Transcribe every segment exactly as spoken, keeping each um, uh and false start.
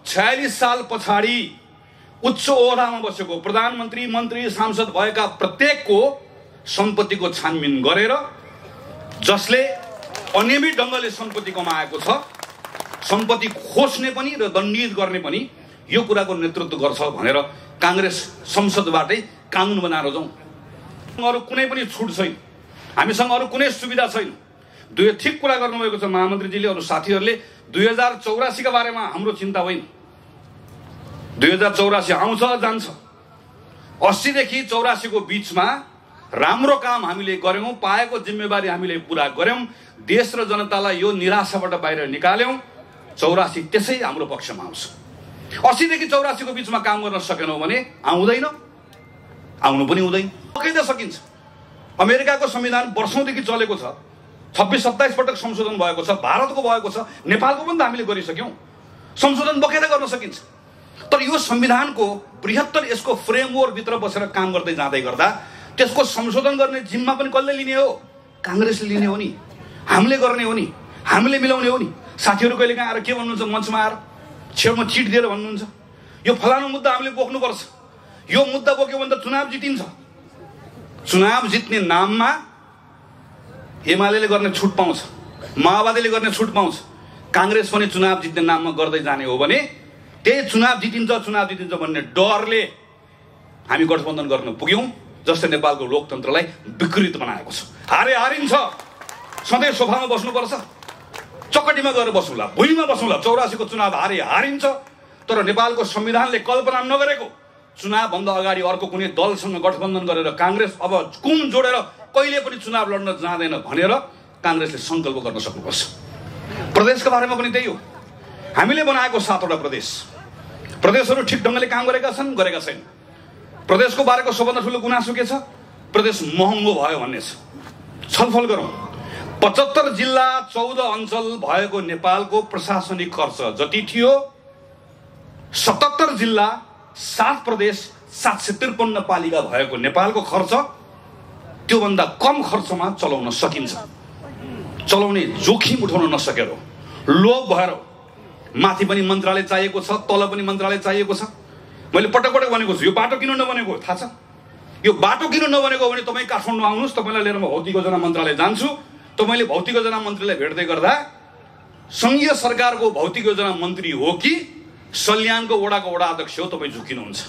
छयालिस साल पछाडि उच्च ओहदामा बसेको प्रधानमन्त्री मन्त्री सांसद भएका प्रत्येकको सम्पत्तिको छानबिन गरेर जसले अनियमित ढङ्गले सम्पत्ति कमाएको छ, सम्पत्ति खोज्ने पनि र दण्डित गर्ने पनि यो कुराको नेतृत्व गर्छ भनेर कांग्रेस संसदबाटै कानुन बनाएर जाउँ। अरु कुनै पनि छुट छैन, हामीसँग अरु कुनै सुविधा छैन। दुई ठिक कुरा गर्नुभएको छ महामन्त्रीजीले, अरु साथीहरूले। दुई हजार चौरासी का बारेमा हाम्रो चिन्ता होइन। दुई हजार चौरासी आउँछ जान्छ। अस्सी देखि चौरासी को बीचमा राम्रो काम हामीले गर्यौं, पाएको जिम्मेवारी हामीले पूरा गर्यौं, देश र जनतालाई यो निराशाबाट बाहिर निकाल्यौं। चौरासी त्यसै हाम्रो पक्षमा आउँछ। अस्सी देखि चौरासी को बीचमा काम गर्न सकेनौं भने आउँदैन, आउनु पनि हुँदैन। पक्कै त सकिन्छ। अमेरिकाको संविधान वर्षौंदेखि चलेको छ, छब्बीस सत्ताइस पटक संशोधन भएको छ, भारतको भएको छ, नेपालको पनि त हामीले गरिसक्यौं। संशोधन बकेर गर्न सकिन्छ। तर यो संविधानको बृहत्तर यसको फ्रेमवर्क भित्र बसेर काम गर्दै जाँदै गर्दा त्यसको संशोधन गर्ने जिम्मा पनि कसले लिने हो? कांग्रेसले लिने हो नि, हामीले गर्ने हो नि, हामीले मिलाउने हो नि। साथीहरु कहिले काहीँ आएर के भन्नुहुन्छ मञ्चमा आएर छेउमा चिट दिएर भन्नुहुन्छ यो फलानु मुद्दा हामीले बोक्नुपर्छ, यो मुद्दा बोक्यो भने त चुनाव जितिन्छ। चुनाव जित्ने नाममा एमालेले गर्ने छुट पाउँछ, माओवादीले गर्ने छुट पाउँछ, कांग्रेस पनि चुनाव जित्ने नाममा गर्दै जाने हो भने त्यही चुनाव जितिन्छ चुनाव जितिन्छ भन्ने डरले हामी गठबन्धन गर्न पुग्यौं, जसले नेपालको लोकतन्त्रलाई विकृत बनाएको छ। हारे हारिन्छ, सधैँ सोफामा बस्नुपर्छ, चकटीमा गएर बसौँला, भुइँमा बसौँला। चौरासी को चुनाव हारे हारिन्छ, तर नेपालको संविधानले कल्पना नगरेको चुनाव भन्दा अगाडि अर्को कुनै दलसँग गठबन्धन गरेर कांग्रेस अब कुम जोडेर कहिले पनि चुनाव लड्न जाँदैन भनेर कांग्रेसले संकल्प गर्न सक्नुपर्छ। प्रदेशको बारेमा पनि त्यही हो। हामीले बनाएको सातवटा प्रदेश, प्रदेशहरू ठिक ढङ्गले काम गरेका छन् गरेका छैन। प्रदेशको बारेको सबभन्दा ठुलो गुनासो के छ? प्रदेश महँगो भयो भन्ने छ। छलफल गरौँ। पचहत्तर जिल्ला चौध अञ्चल भएको नेपालको प्रशासनिक खर्च जति थियो, सतहत्तर जिल्ला सात प्रदेश सात सय त्रिपन्न पालिका भएको नेपालको खर्च त्योभन्दा कम खर्चमा चलाउन सकिन्छ। चलाउने जोखिम उठाउन नसकेर, लोभ भएर माथि पनि मन्त्रालय चाहिएको छ, तल पनि मन्त्रालय चाहिएको छ। मैले पटक पटक भनेको छु यो बाटो किन नबनेको थाहा छ? यो बाटो किन नबनेको भने तपाईँ काठमाडौँ आउनुहोस्, तपाईँलाई लिएर म भौतिक योजना मन्त्रालय जान्छु। त मैले भौतिक योजना मन्त्रीलाई भेट्दै गर्दा संघीय सरकारको भौतिक योजना मन्त्री हो कि सल्यानको वडाको वडा अध्यक्ष हो तपाईँ झुकिनुहुन्छ।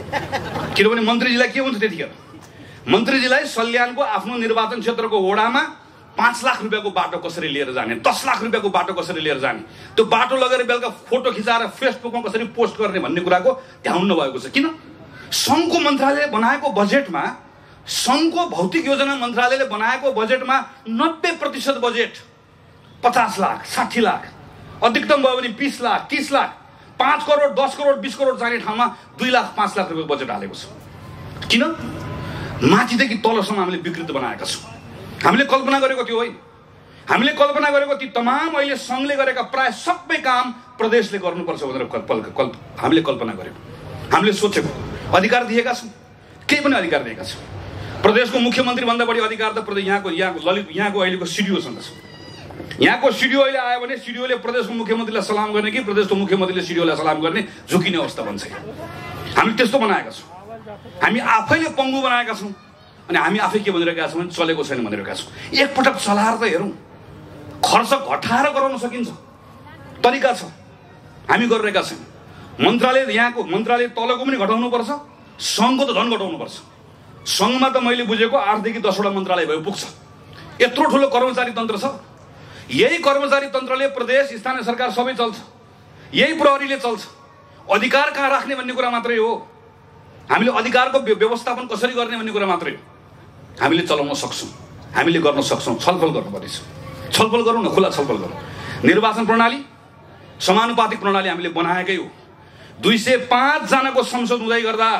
किनभने मन्त्रीजीलाई के हुन्छ त्यतिखेर? मन्त्रीजीलाई सल्यानको आफ्नो निर्वाचन क्षेत्रको वडामा पाँच लाख रुपियाँको बाटो कसरी लिएर जाने, दस लाख रुपियाँको बाटो कसरी लिएर जाने, त्यो बाटो लगेर बेलुका फोटो खिचाएर फेसबुकमा कसरी पोस्ट गर्ने भन्ने कुराको ध्यान नभएको छ। किन? संघको मन्त्रालयले बनाएको बजेटमा, संघको भौतिक योजना मन्त्रालयले बनाएको बजेटमा नब्बे प्रतिशत बजेट पचास लाख साठी लाख अधिकतम भयो भने बीस लाख तीस लाख पाँच करोड दस करोड बीस करोड जाने ठाउँमा दुई लाख पाँच लाख रुपियाँ बजेट हालेको छ। किन? माथिदेखि तलसम्म हामीले विकृत बनाएका छौँ। हामीले कल्पना गरेको त्यो होइन। हामीले कल्पना गरेको ती तमाम अहिले संघले गरेका प्राय सबै काम प्रदेशले गर्नुपर्छ भनेर कल्प हामीले कल्पना गरेको, हामीले सोचेको, अधिकार दिएका छौँ। केही पनि अधिकार दिएका छौँ। प्रदेशको मुख्यमन्त्री भन्दा बढी अधिकार त प्रदेश यहाँको यहाँको ललित यहाँको अहिलेको सिडिओसँग छ। यहाँको सिडिओ अहिले आयो भने सिडिओले प्रदेशको मुख्यमन्त्रीलाई सलाम गर्ने कि प्रदेशको मुख्यमन्त्रीले सिडिओलाई सलाम गर्ने झुकिने अवस्था बन्छ। हामी त्यस्तो बनाएका छौँ। हामी आफैले पङ्गु बनाएका छौँ। अनि हामी आफै के भनिरहेका छौँ भने चलेको छैन भनिरहेका छौँ। एकपटक चलाएर त हेरौँ, खर्च घटाएर गराउन सकिन्छ, तरिका छ। हामी गरिरहेका छौँ। मन्त्रालय यहाँको मन्त्रालय तलको पनि घटाउनुपर्छ, सङ्घको त झन् घटाउनुपर्छ। सङ्घमा त मैले बुझेको आठदेखि दसवटा मन्त्रालय भयो पुग्छ। यत्रो ठुलो कर्मचारी तन्त्र छ। यही कर्मचारी तन्त्रले प्रदेश स्थानीय सरकार सबै चल्छ, यही प्रहरीले चल्छ। अधिकार कहाँ राख्ने भन्ने कुरा मात्रै हो। हामीले अधिकारको व्यवस्थापन कसरी गर्ने भन्ने कुरा मात्रै हो। हामीले चलाउन सक्छौँ, हामीले गर्न सक्छौँ। छलफल गर्नुपर्नेछ। छलफल गरौँ न, खुला छलफल गरौँ। निर्वाचन प्रणाली समानुपातिक प्रणाली हामीले बनाएकै हो। दुई सय पाँच जनाको संसद हुँदै गर्दा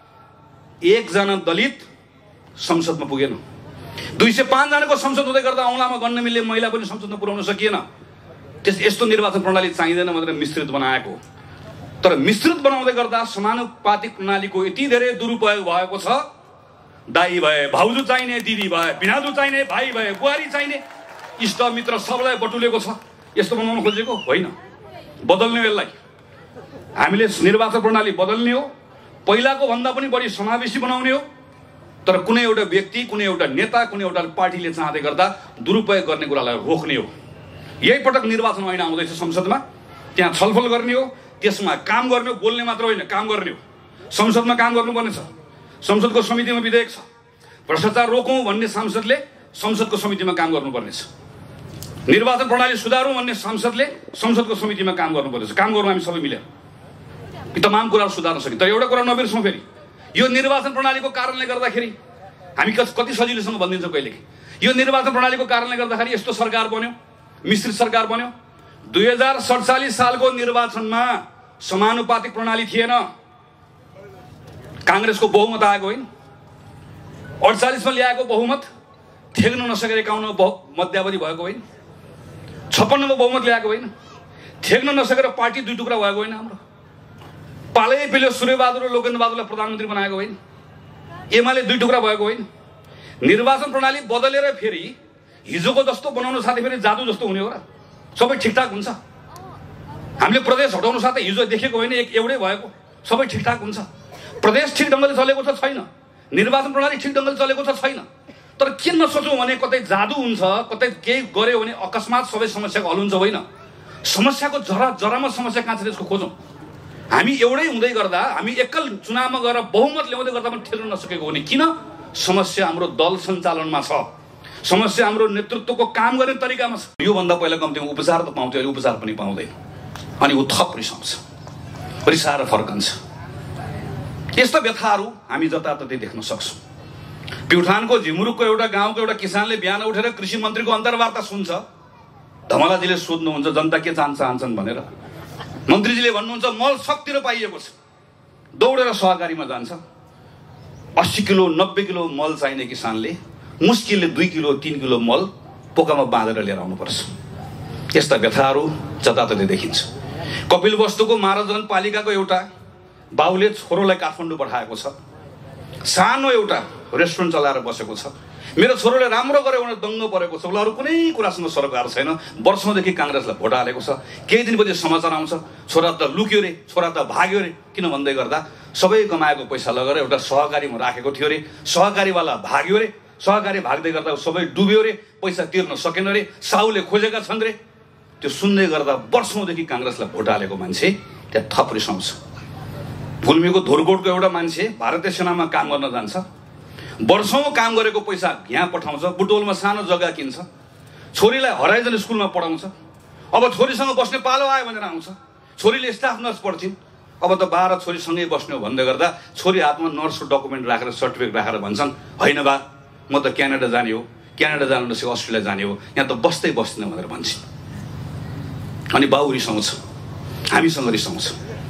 एकजना दलित संसदमा पुगेन। दुई सय पाँच जनाको संसद हुँदै गर्दा औँलामा गन्न मिल्ने महिला पनि संसदमा पुर्याउन सकिएन। त्यस यस्तो निर्वाचन प्रणाली चाहिँदैन भनेर मिश्रित बनाएको। तर मिश्रित बनाउँदै गर्दा समानुपातिक प्रणालीको यति धेरै दुरुपयोग भएको छ। दाई भए भाउजू चाहिने, दिदी भए भिनाजु चाहिने, भाइ भए बुहारी चाहिने, इष्ट मित्र सबलाई बटुलेको छ। यस्तो बनाउन खोजेको होइन, बदल्ने यसलाई। हामीले निर्वाचन प्रणाली बदल्ने हो, पहिलाको भन्दा पनि बढी समावेशी बनाउने हो। तर कुनै एउटा व्यक्ति, कुनै एउटा नेता, कुनै एउटा पार्टीले चाहँदै गर्दा दुरुपयोग गर्ने कुरालाई रोक्ने हो। यही पटक निर्वाचन ऐन आउँदैछ संसदमा, त्यहाँ छलफल गर्ने हो, त्यसमा काम गर्ने हो, बोल्ने मात्र होइन काम गर्ने हो। संसदमा काम गर्नुपर्ने छ, संसदको समितिमा विधेयक छ। भ्रष्टाचार रोकौँ भन्ने सांसदले संसदको समितिमा काम गर्नुपर्नेछ। निर्वाचन प्रणाली सुधारौँ भन्ने सांसदले संसदको समितिमा काम गर्नुपर्नेछ। काम गरौँ हामी सबै मिलेर, यी तमाम कुराहरू सुधार्न सकिन्छ। तर एउटा कुरा नबिर्सौँ, फेरि यो निर्वाचन प्रणालीको कारणले गर्दाखेरि हामी कति सजिलोसँग भनिदिन्छौँ कहिलेकाहीँ, यो निर्वाचन प्रणालीको कारणले गर्दाखेरि यस्तो सरकार बन्यो, मिश्रित सरकार बन्यो। दुई हजार सडचालिस सालको निर्वाचनमा समानुपातिक प्रणाली थिएन, काङ्ग्रेसको बहुमत आएको होइन। अडचालिसमा ल्याएको बहुमत ठेक्न नसकेर एकाउन्न मध्यावधि भएको होइन। छप्पन्नमा बहुमत ल्याएको होइन, ठेक्न नसकेर पार्टी दुई टुक्रा भएको होइन। हाम्रो पालै पिल्यो सूर्यबहादुर र लोकेन्द्र बहादुरलाई प्रधानमन्त्री बनाएको होइन, एमाले दुई टुक्रा भएको होइन। निर्वाचन प्रणाली बदलेर फेरि हिजोको जस्तो बनाउनु साथै फेरि जादु जस्तो हुने हो र? सबै ठिकठाक हुन्छ। हामीले प्रदेश हटाउनु साथै हिजो देखेको होइन, एक एउटै भएको, सबै ठिकठाक हुन्छ। प्रदेश ठिक ढङ्गले चलेको छ छैन, निर्वाचन प्रणाली ठिक ढङ्गले चलेको छ छैन। तर के नसोचौँ भने कतै जादु हुन्छ, कतै केही गऱ्यो भने अकस्मात सबै समस्याको हल हुन्छ, होइन। समस्याको जरा जरामा समस्या कहाँ छ त्यसको खोजौँ। हामी एउटै हुँदै गर्दा, हामी एकल चुनावमा गएर बहुमत ल्याउँदै गर्दा पनि ठेल्न नसकेको हो नि किन? समस्या हाम्रो दल सञ्चालनमा छ, समस्या हाम्रो नेतृत्वको काम गर्ने तरिकामा छ। योभन्दा पहिला कम्तीमा उपचार त पाउँथ्यो, अहिले उपचार पनि पाउँदैन, अनि ऊ थप रिसाउँछ, रिसाएर फर्कन्छ। यस्ता व्यथाहरू हामी जताततै देख्न सक्छौँ। प्युठानको झिमुरुकको एउटा गाउँको एउटा किसानले बिहान उठेर कृषि मन्त्रीको अन्तर्वार्ता सुन्छ। धमलाजीले सोध्नुहुन्छ जनता के चाहन्छ चाहन्छन् भनेर, मन्त्रीजीले भन्नुहुन्छ मल सकतिर पाइएको छ, दौडेर सहकारीमा जान्छ। अस्सी किलो नब्बे किलो मल चाहिने किसानले मुस्किलले दुई किलो तीन किलो मल पोकामा बाँधेर लिएर आउनुपर्छ। यस्ता व्यथाहरू जताततै देखिन्छ। कपिलवस्तुको महाराजगञ्ज पालिकाको एउटा बाउले छोरोलाई काठमाडौँ पठाएको छ, सानो एउटा रेस्टुरेन्ट चलाएर बसेको छ। मेरो छोरोले राम्रो गर्यो भनेर दङ्ग परेको छ, उसलाई अरू कुनै कुरासँग सरोकार छैन। वर्षौँदेखि काङ्ग्रेसलाई भोट हालेको छ। केही दिनपछि समाचार आउँछ छोरा त लुक्यो रे, छोरा त भाग्यो रे। किन भन्दै गर्दा सबै कमाएको पैसा लगेर एउटा सहकारीमा राखेको थियो रे, सहकारीवाला भाग्यो रे, सहकारी भाग्दै गर्दा सबै डुब्यो रे, पैसा तिर्न सकेन रे, साहुले खोजेका छन् रे। त्यो सुन्दै गर्दा वर्षौँदेखि काङ्ग्रेसलाई भोट हालेको मान्छे त्यहाँ थप रिसाउँछ। गुल्मीको धुरकोटको एउटा मान्छे भारतीय सेनामा काम गर्न जान्छ, वर्षौँ काम गरेको पैसा यहाँ पठाउँछ, बुटोलमा सानो जग्गा किन्छ, छोरीलाई हराइजन स्कुलमा पढाउँछ। अब छोरीसँग बस्ने पालो आयो भनेर आउँछ, छोरीले स्टाफ नर्स पढ्छिन्। अब त बाह्र छोरीसँगै बस्ने हो भन्दै गर्दा छोरी हातमा नर्सको डकुमेन्ट राखेर सर्टिफिकेट राखेर भन्छन् होइन बा म त क्यानाडा जाने हो, क्यानाडा जानु नसके अस्ट्रेलिया जाने हो, यहाँ त बस्दै बस्दैन भनेर भन्छन्। अनि बाउ रिसाउँछ, हामीसँग रिसाउँछ।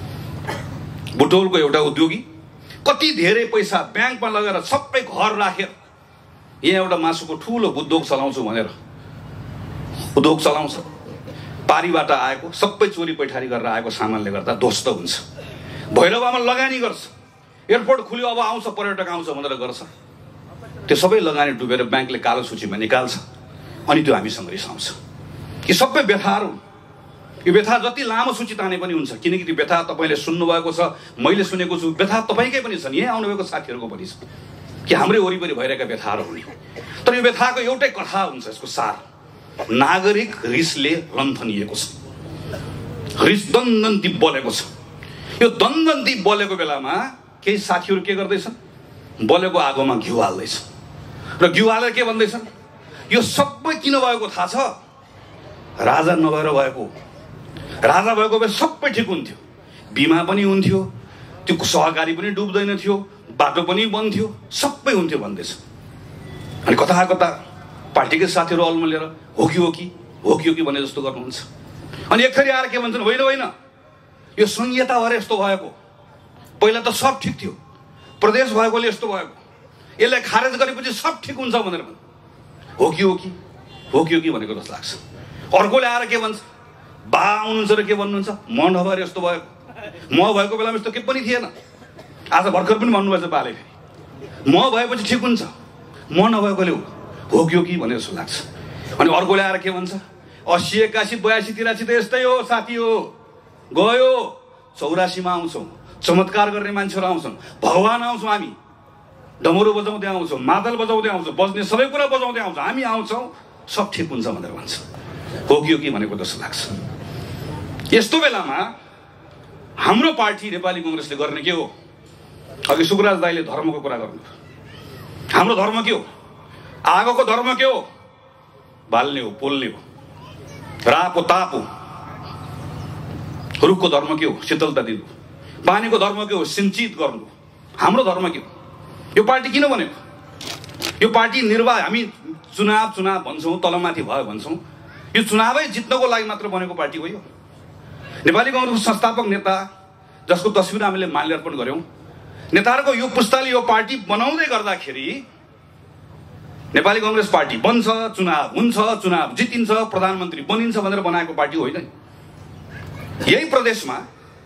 बुटोलको एउटा उद्योगी कति धेरै पैसा ब्याङ्कमा लगेर सबै घर राखेर यहाँ एउटा मासुको ठुलो उद्योग चलाउँछु भनेर उद्योग चलाउँछ। पारीबाट आएको सबै चोरी पैठारी गरेर आएको सामानले गर्दा ध्वस्त हुन्छ। भैरवामा लगानी गर्छ, एयरपोर्ट खुल्यो अब आउँछ पर्यटक आउँछ भनेर गर्छ, त्यो सबै लगानी डुबेर ब्याङ्कले कालो सूचीमा निकाल्छ। अनि त्यो हामीसँग रिसाउँछ। यी सबै व्यथाहरू, यो व्यथा जति लामो सूची ताने पनि हुन्छ, किनकि त्यो व्यथा तपाईँले सुन्नुभएको छ, मैले सुनेको छु, व्यथा तपाईँकै पनि छन्, यहाँ आउनुभएको साथीहरूको पनि छ कि हाम्रै वरिपरि भइरहेका व्यथाहरू हुने। तर यो व्यथाको एउटै कथा हुन्छ, यसको सार नागरिक रिसले लन्थनिएको छ, रिस दन्दन्ती बलेको छ। यो दन्दन्ती बलेको बेलामा केही साथीहरू के गर्दैछन्, बलेको आगोमा घिउ हाल्दैछ र घिउ हालेर के भन्दैछन्, यो सबै किन भएको थाहा छ? राजा नभएर भएको, राजा भएको भए सबै ठिक हुन्थ्यो, बिमा पनि हुन्थ्यो, त्यो सहकारी पनि डुब्दैन थियो, बाटो पनि बन्थ्यो, सबै हुन्थ्यो भन्दैछ। अनि कता कता पार्टीकै साथीहरू अल्मलिएर हो कि हो कि हो कि हो कि भने जस्तो गर्नुहुन्छ। अनि एकथरी आएर के भन्छन्, होइन होइन यो संहिता भएर यस्तो भएको, पहिला त सब ठिक थियो, प्रदेश भएकोले यस्तो भएको, यसलाई खारेज गरेपछि सब ठिक हुन्छ भनेर भन्छ। हो कि हो कि हो कि हो कि भनेको जस्तो लाग्छ। अर्कोले आएर के भन्छ, बा आउनुहुन्छ र के भन्नुहुन्छ, म नभएर यस्तो भयो, म भएको बेलामा यस्तो के पनि थिएन। आज भर्खर पनि भन्नुभएछ बाले, म भएपछि ठिक हुन्छ, म नभएकोले हो हो कि हो कि भने जस्तो लाग्छ। अनि अर्कोले आएर के भन्छ, अस्सी एकासी बयासी तिरासी त यस्तै हो साथी हो, गयो चौरासीमा आउँछौँ, चमत्कार गर्ने मान्छेहरू आउँछन्, भगवान आउँछौँ, हामी डमरू बजाउँदै आउँछौँ, मादल बजाउँदै आउँछौँ, बज्ने सबै कुरा बजाउँदै आउँछौँ, हामी आउँछौँ, सब ठिक हुन्छ भनेर भन्छ। हो कि हो कि भनेको जस्तो लाग्छ। यस्तो बेलामा हाम्रो पार्टी नेपाली कङ्ग्रेसले गर्ने के हो? अघि सुकुराज दाइले धर्मको कुरा गर्नु, हाम्रो धर्म के हो? आगोको धर्म के हो? बाल्ने हो, पोल्ने हो, रापो तापो। रुखको धर्म के हो? शीतलता दिनु। पानीको धर्म के हो? सिंचित गर्नु। हाम्रो धर्म के हो? यो पार्टी किन बनेको? यो पार्टी निर्वाह, हामी चुनाव चुनाव भन्छौँ, तलमाथि भयो भन्छौँ, यो चुनावै जित्नको लागि मात्र बनेको पार्टी हो। यो नेपाली कङ्ग्रेसको संस्थापक नेता जसको तस्बिर हामीले माल्यार्पण गऱ्यौँ, नेताहरूको यो पुस्ताले यो पार्टी बनाउँदै गर्दाखेरि नेपाली कङ्ग्रेस पार्टी बन्छ, चुनाव हुन्छ, चुनाव जितिन्छ, प्रधानमन्त्री बनिन्छ भनेर बनाएको पार्टी होइन। यही प्रदेशमा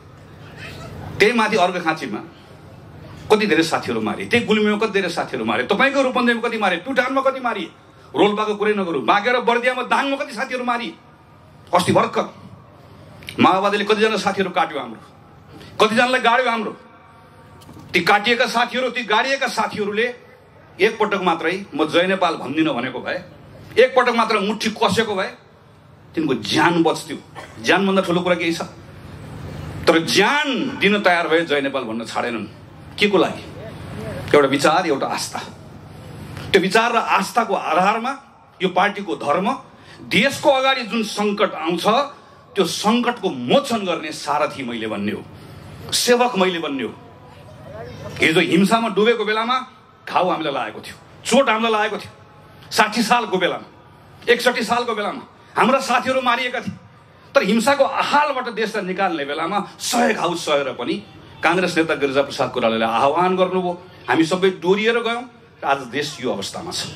त्यही माथि अर्घाखाँचीमा कति धेरै साथीहरू मारे, त्यही गुल्मीमा कति धेरै साथीहरू मारे, तपाईँको रूपन्देहीमा कति मारे, प्युठानमा कति मारिए, रोल्पाको कुरै नगरौँ, बाँके र बर्दियामा दाङमा कति साथीहरू मारिए। अस्ति भर्खर माओवादीले कतिजना साथीहरू काट्यो हाम्रो, कतिजनालाई गाड्यो हाम्रो। ती काटिएका साथीहरू, ती गाडिएका साथीहरूले एकपटक मात्रै म जय नेपाल भन्दिनँ भनेको भए, एकपटक मात्र मुठी कसेको भए तिनको ज्यान बच्थ्यो। ज्यानभन्दा ठुलो कुरा केही छ? तर ज्यान दिन तयार भए जय नेपाल भन्न छाडेनन्। के को लागि? एउटा विचार, एउटा आस्था। त्यो विचार र आस्थाको आधारमा यो पार्टीको धर्म, देशको अगाडि जुन सङ्कट आउँछ त्यो सङ्कटको मोचन गर्ने सारथी मैले भन्ने हो, सेवक मैले भन्ने हो। हिजो हिंसामा डुबेको बेलामा घाउ हामीलाई लागेको थियो, चोट हामीलाई लागेको थियो। साठी सालको बेलामा, एकसठी सालको बेलामा हाम्रा साथीहरू मारिएका थिए। तर हिंसाको आहालबाट देशलाई निकाल्ने बेलामा सय घाउ सहेर पनि काङ्ग्रेस नेता गिरिजाप्रसाद कोइरालाले आह्वान गर्नुभयो, हामी सबै डोरिएर गयौँ र आज देश यो अवस्थामा छ।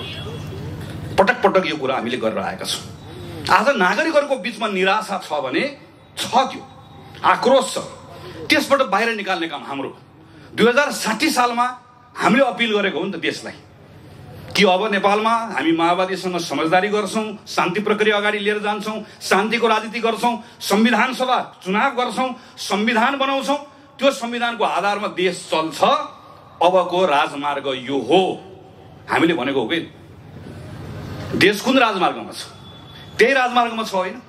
पटक पटक यो कुरा हामीले गरेर आएका छौँ। आज नागरिकहरूको बिचमा निराशा छ भने छ, त्यो आक्रोश छ, त्यसबाट बाहिर निकाल्ने काम हाम्रो। दुई हजार साठी सालमा हामीले अपिल गरेको हो नि त देशलाई कि अब नेपालमा हामी माओवादीसँग समझदारी गर्छौँ, शान्ति प्रक्रिया अगाडि लिएर जान्छौँ, शान्तिको राजनीति गर्छौँ, संविधान सभा चुनाव गर्छौँ, संविधान बनाउँछौँ, त्यो संविधानको आधारमा देश चल्छ। अबको राजमार्ग यो हो हामीले भनेको हो कि? देश कुन राजमार्गमा छ? त्यही राजमार्गमा छ होइन?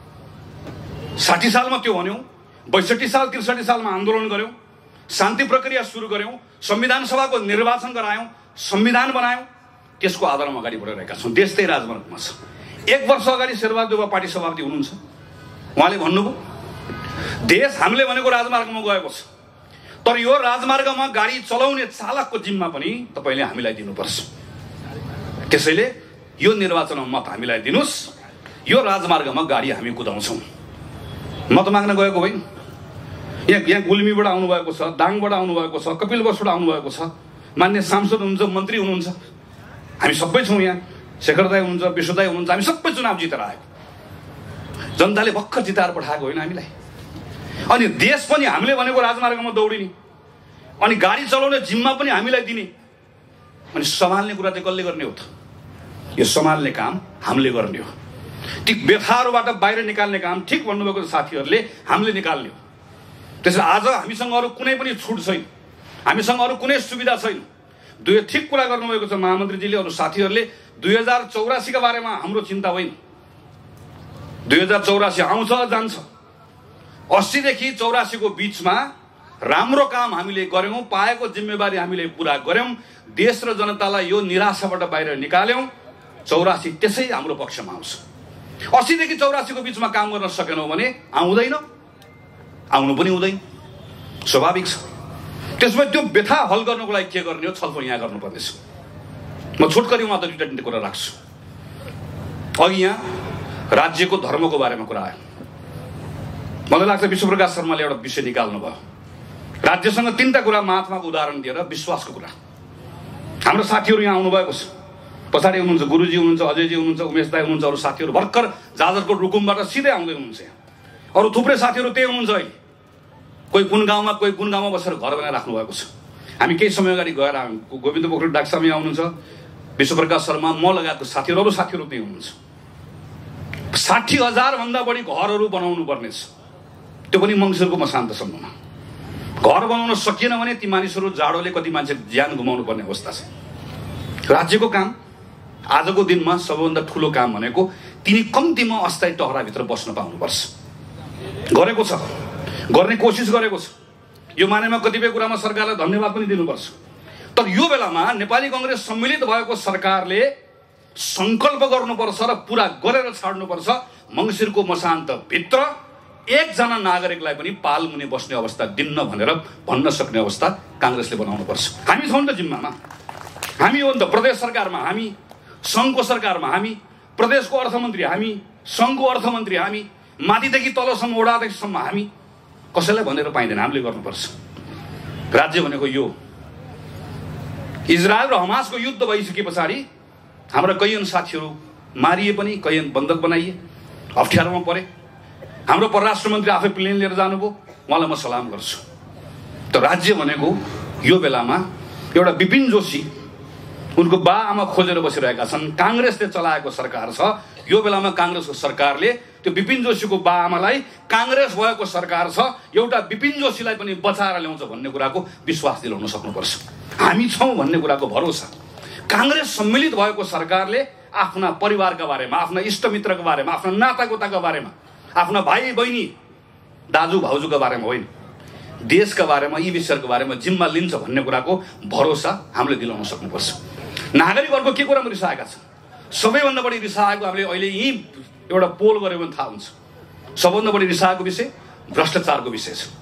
साठी सालमा त्यो भन्यौँ, बैसठी साल त्रिसठी सालमा आन्दोलन गऱ्यौँ, शान्ति प्रक्रिया सुरु गऱ्यौँ, संविधान सभाको निर्वाचन गरायौँ, संविधान बनायौँ, त्यसको आधारमा अगाडि बढिरहेका छौँ। देश त्यही राजमार्गमा छ। एक वर्ष अगाडि शेरबहादुर देउवा पार्टी सभापति हुनुहुन्छ, उहाँले भन्नुभयो देश हामीले भनेको राजमार्गमा गएको छ, तर यो राजमार्गमा गाडी चलाउने चालकको जिम्मा पनि तपाईँले हामीलाई दिनुपर्छ। त्यसैले यो निर्वाचनमा मत हामीलाई दिनुहोस्, यो राजमार्गमा गाडी हामी कुदाउँछौँ। मत माग्न गएको होइन। यहाँ यहाँ गुल्मीबाट आउनुभएको छ, दाङबाट आउनुभएको छ, कपिलवशबाट आउनुभएको छ, मान्य सांसद हुनुहुन्छ, मन्त्री हुनुहुन्छ, हामी सबै छौँ यहाँ, शेखर दाई हुनुहुन्छ, विश्व दाई हुनुहुन्छ, हामी सबै चुनाव जितेर आएको। जनताले भर्खर जिताएर पठाएको होइन हामीलाई। अनि देश पनि हामीले भनेको राजमार्गमा दौडिने, अनि गाडी चलाउने जिम्मा पनि हामीलाई दिने, अनि सम्हाल्ने कुरा चाहिँ कसले गर्ने हो त? यो सम्हाल्ने काम हामीले गर्ने हो। ती व्यथाहरूबाट बाहिर निकाल्ने काम, ठिक भन्नुभएको साथीहरूले, हामीले निकाल्ने हो। त्यसैले आज हामीसँग अरू कुनै पनि छुट छैन, हामीसँग अरू कुनै सुविधा छैन। दुई ठिक कुरा गर्नुभएको छ महामन्त्रीजीले, अरू साथीहरूले। दुई हजार चौरासीका बारेमा हाम्रो चिन्ता होइन। दुई हजार चौरासी आउँछ जान्छ। अस्सीदेखि चौरासीको बिचमा राम्रो काम हामीले गऱ्यौँ, पाएको जिम्मेवारी हामीले पुरा गऱ्यौँ, देश र जनतालाई यो निराशाबाट बाहिर निकाल्यौँ। चौरासी त्यसै हाम्रो पक्षमा आउँछ। अस्सीदेखि चौरासीको बिचमा काम गर्न सकेनौँ भने आउँदैन, आउनु पनि हुँदैन, स्वाभाविक छ। त्यसमा त्यो व्यथा हल गर्नको लागि के गर्ने हो, छलफल यहाँ गर्नुपर्नेछ। म छोटकरी मात्र दुईवटा तिनवटा कुरा राख्छु। अघि यहाँ राज्यको धर्मको बारेमा कुरा आयो। मलाई लाग्छ विश्वप्रकाश शर्माले एउटा विषय निकाल्नु भयो। राज्यसँग तिनवटा कुरा महात्माको उदाहरण दिएर विश्वासको कुरा। हाम्रो साथीहरू यहाँ आउनुभएको छ, पछाडि हुनुहुन्छ गुरुजी हुनुहुन्छ, अजयजी हुनुहुन्छ, उमेश दाई हुनुहुन्छ, अरू साथीहरू भर्खर जाजरकोट रुकुमबाट सिधै आउँदै हुनुहुन्छ यहाँ। अरू थुप्रै साथीहरू त्यही हुनुहुन्छ अहिले। कोही कुन गाउँमा, कोही कुन गाउँमा बसेर घर बनाएर राख्नु भएको छ। हामी केही समय अगाडि गएर गोविन्द पोखरेल डाक्सामी आउनुहुन्छ, विश्वप्रकाश शर्मा, म लगायतको साथीहरू, अरू साथीहरू त्यही हुनुहुन्छ। साठी हजार भन्दा बढी घरहरू बनाउनु पर्नेछ। त्यो पनि मङ्सिरको मसान्तसम्ममा। घर बनाउन सकिएन भने ती मानिसहरू जाडोले कति मान्छे ज्यान गुमाउनु पर्ने अवस्था छ। राज्यको काम आजको दिनमा सबैभन्दा ठुलो काम भनेको तिनी कम्तीमा अस्थायी टहराभित्र बस्न पाउनुपर्छ। गरेको छ, गर्ने कोसिस गरेको छ। यो मानेमा कतिपय कुरामा सरकारलाई धन्यवाद पनि दिनुपर्छ। तर यो बेलामा नेपाली कङ्ग्रेस सम्मिलित भएको सरकारले संकल्प गर्नुपर्छ र पुरा गरेर छाड्नुपर्छ। मङ्सिरको मसान्तभित्र एकजना नागरिकलाई पनि पालमुनि बस्ने अवस्था दिन्न भनेर भन्न सक्ने अवस्था काङ्ग्रेसले बनाउनुपर्छ। हामी छौँ नि त जिम्मामा, हामी हो नि त प्रदेश सरकारमा, हामी सङ्घको सरकारमा, हामी प्रदेशको अर्थमन्त्री, हामी सङ्घको अर्थमन्त्री, हामी माथिदेखि तलसम्म वडादेखिसम्म हामी कसैलाई भनेर पाइँदैन, हामीले गर्नुपर्छ। राज्य भनेको यो। इजरायल र हमासको युद्ध भइसके पछाडि हाम्रा कैयन साथीहरू मारिए पनि, कैयन बन्धक बनाइए, अप्ठ्यारोमा परे। हाम्रो परराष्ट्र मन्त्री आफै प्लेन लिएर जानुभयो, उहाँलाई म सलाम गर्छु। त राज्य भनेको यो बेलामा एउटा विपिन जोशी, उनको बा आमा खोजेर बसिरहेका छन्। काङ्ग्रेसले चलाएको सरकार छ। यो बेलामा काङ्ग्रेसको सरकारले त्यो विपिन जोशीको बा आमालाई काङ्ग्रेस भएको सरकार छ, एउटा विपिन जोशीलाई पनि बचाएर ल्याउँछ भन्ने कुराको विश्वास दिलाउन सक्नुपर्छ। हामी छौँ भन्ने कुराको भरोसा। काङ्ग्रेस सम्मिलित भएको सरकारले आफ्ना परिवारका बारेमा, आफ्ना इष्टमित्रको बारेमा, आफ्ना नातागोताका बारेमा, आफ्ना भाइ बहिनी दाजु भाउजूका बारेमा होइन, देशका बारेमा, यी विषयहरूको बारेमा जिम्मा लिन्छ भन्ने कुराको भरोसा हामीले दिलाउन सक्नुपर्छ। नागरिकहरूको के कुरामा रिसाएका छन्? सबैभन्दा बढी रिसाएको हामीले अहिले यहीँ एउटा पोल गऱ्यो भने थाहा हुन्छ। सबभन्दा बढी रिसाएको विषय भ्रष्टाचारको विषय छ।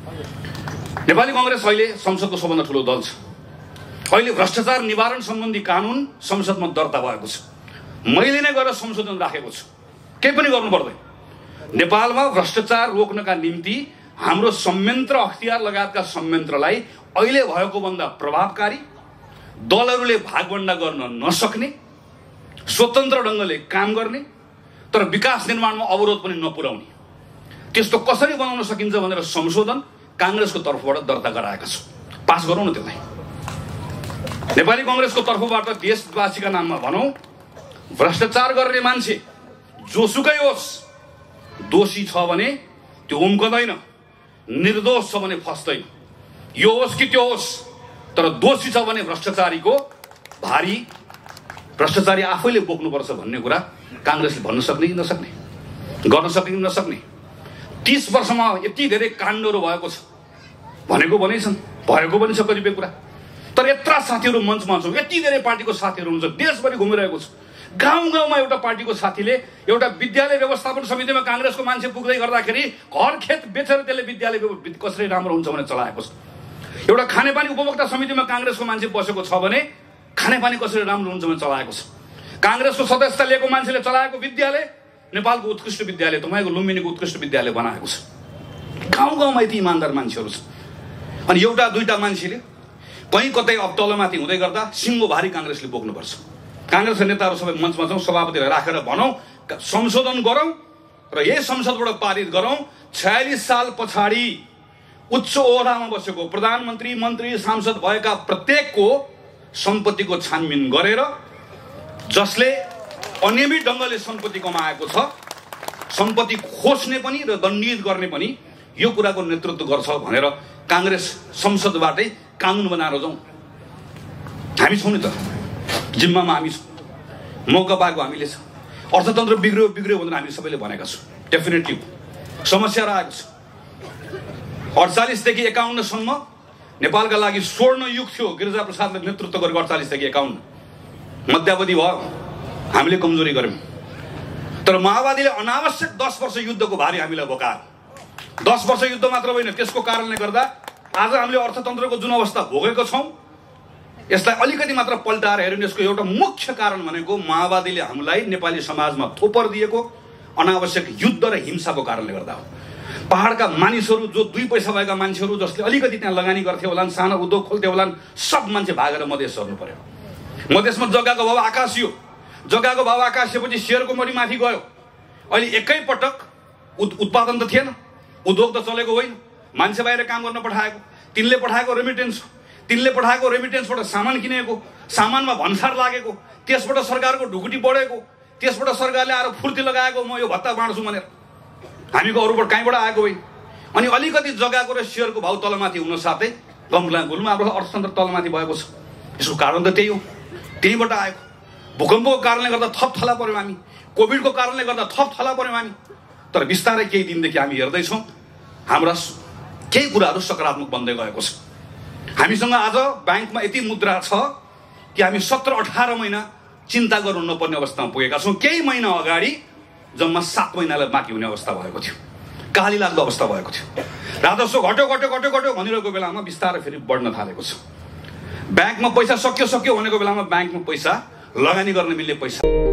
नेपाली कङ्ग्रेस अहिले संसदको सबभन्दा ठुलो दल छ। अहिले भ्रष्टाचार निवारण सम्बन्धी कानुन संसदमा दर्ता भएको छ। मैले नै गएर संशोधन राखेको छु, केही पनि गर्नु पर्दैन। नेपालमा भ्रष्टाचार रोक्नका निम्ति हाम्रो संयन्त्र, अख्तियार लगायतका संयन्त्रलाई अहिले भएको भन्दा प्रभावकारी, दलहरूले भागवण्डा गर्न नसक्ने, स्वतन्त्र ढङ्गले काम गर्ने तर विकास निर्माणमा अवरोध पनि नपुर्याउने, त्यस्तो कसरी बनाउन सकिन्छ भनेर संशोधन काङ्ग्रेसको तर्फबाट दर्ता गराएका छौँ। पास गरौँ न त्यसलाई। नेपाली कङ्ग्रेसको तर्फबाट देशवासीका नाममा भनौँ, भ्रष्टाचार गर्ने मान्छे जोसुकै होस्, दोषी छ भने त्यो उम्कदैन, निर्दोष छ भने फस्दैन। यो होस् कि त्यो होस्, तर दोषी छ भने भ्रष्टाचारीको भारी भ्रष्टाचारी आफैले बोक्नुपर्छ भन्ने कुरा काङ्ग्रेसले भन्न सक्ने कि नसक्ने, गर्न सक्ने कि नसक्ने। तीस वर्षमा यति धेरै काण्डहरू भएको छ भनेको पनि छन्, भएको पनि छ कतिपय कुरा। तर यत्रा साथीहरू मञ्चमा छौँ, यति धेरै पार्टीको साथीहरू हुन्छ, देशभरि घुमिरहेको छ। गाउँ गाउँमा एउटा पार्टीको साथीले एउटा विद्यालय व्यवस्थापन समितिमा काङ्ग्रेसको मान्छे पुग्दै गर्दाखेरि घर खेत बेचेर त्यसले विद्यालय कसरी राम्रो हुन्छ भनेर चलाएको छ। एउटा खानेपानी उपभोक्ता समितिमा काङ्ग्रेसको मान्छे बसेको छ भने खानेपानी कसरी राम्रो हुन्छ भने चलाएको छ। काङ्ग्रेसको सदस्यता लिएको मान्छेले चलाएको विद्यालय नेपालको उत्कृष्ट विद्यालय, तपाईँको लुम्बिनीको उत्कृष्ट विद्यालय बनाएको छ। गाउँ गाउँमा यति इमान्दार मान्छेहरू छ। अनि एउटा दुईटा मान्छेले कहीँ कतै अप्तलोमाथि हुँदै गर्दा सिङ्गो भारी काङ्ग्रेसले बोक्नुपर्छ। काङ्ग्रेसका नेताहरू सबै मञ्चमा छौँ, सभापतिलाई राखेर भनौँ संशोधन गरौँ र यही संसदबाट पारित गरौँ। छयालिस साल पछाडि उच्च ओहदामा बसेको प्रधानमन्त्री, मन्त्री, सांसद भएका प्रत्येकको सम्पत्तिको छानबिन गरेर, जसले अनियमित ढङ्गले सम्पत्ति कमाएको छ, सम्पत्ति खोज्ने पनि र दण्डित गर्ने पनि यो कुराको नेतृत्व गर्छ भनेर काङ्ग्रेस संसदबाटै कानुन बनाएर जाउँ। हामी छौँ नि त, जिम्मामा हामी छौँ, मौका पाएको हामीले छ। अर्थतन्त्र बिग्रियो बिग्रियो भनेर हामी सबैले भनेका छौँ। डेफिनेटली समस्या रहेको छ। अडचालिसदेखि एकाउन्नसम्म नेपालका लागि स्वर्ण युग थियो। गिरिजा प्रसादले नेतृत्व गरेको अडचालिसदेखि एकाउन्न मध्यावधि भयो, हामीले कमजोरी गऱ्यौँ। तर माओवादीले अनावश्यक दस वर्ष युद्धको भारी हामीलाई बोकायो। दस वर्ष युद्ध मात्र होइन, त्यसको कारणले गर्दा आज हामीले अर्थतन्त्रको जुन अवस्था भोगेको छौँ, यसलाई अलिकति मात्र पल्टाएर हेर्नु। यसको एउटा मुख्य कारण भनेको माओवादीले हामीलाई नेपाली समाजमा थोपर दिएको अनावश्यक युद्ध र हिंसाको कारणले गर्दा हो। पहाडका मानिसहरू, जो दुई पैसा भएका मान्छेहरू, जसले अलिकति त्यहाँ लगानी गर्थे होलान्, सानो उद्योग खोल्थे होलान्, सब मान्छे भागेर मधेस सर्नु पर्यो। मधेसमा जग्गाको भाव आकाशियो। जग्गाको भाव आकाशिएपछि सेयरको मरी माथि गयो। अहिले एकैपटक उत्पादन त थिएन, उद्योग त चलेको होइन, मान्छे बाहिर काम गर्न पठाएको, तिनले पठाएको रेमिटेन्स, तिनले पठाएको रेमिटेन्सबाट सामान किनेको, सामानमा भन्सार लागेको, त्यसबाट सरकारको ढुकुटी बढेको, त्यसबाट सरकारले आएर फुर्ती लगाएको म यो भत्ता बाँड्छु भनेर। हामीको अरूबाट कहीँबाट आएको होइन। अनि अलिकति जग्गाको र सेयरको भाउ तलमाथि हुन साथै गम्ला गुल्मा हाम्रो अर्थतन्त्र तलमाथि भएको छ। यसको कारण त त्यही हो, त्यहीबाट आएको। भूकम्पको कारणले गर्दा थप थला पर्यौँ हामी, कोभिडको कारणले गर्दा थप थला पर्यौँ हामी। तर बिस्तारै केही दिनदेखि हामी हेर्दैछौँ हाम्रा केही कुराहरू सकारात्मक बन्दै गएको छ। हामीसँग आज ब्याङ्कमा यति मुद्रा छ कि हामी सत्र अठार महिना चिन्ता गर्नु नपर्ने अवस्थामा पुगेका छौँ। केही महिना अगाडि जम्मा सात महिनालाई बाँकी हुने अवस्था भएको थियो, काली लाग्दो अवस्था भएको थियो। राजस्व घट्यो घट्यो घट्यो घट्यो भनिरहेको बेलामा बिस्तारै फेरि बढ्न थालेको छ। ब्याङ्कमा पैसा सक्यो सक्यो भनेको बेलामा ब्याङ्कमा पैसा लगानी गर्न मिल्ने पैसा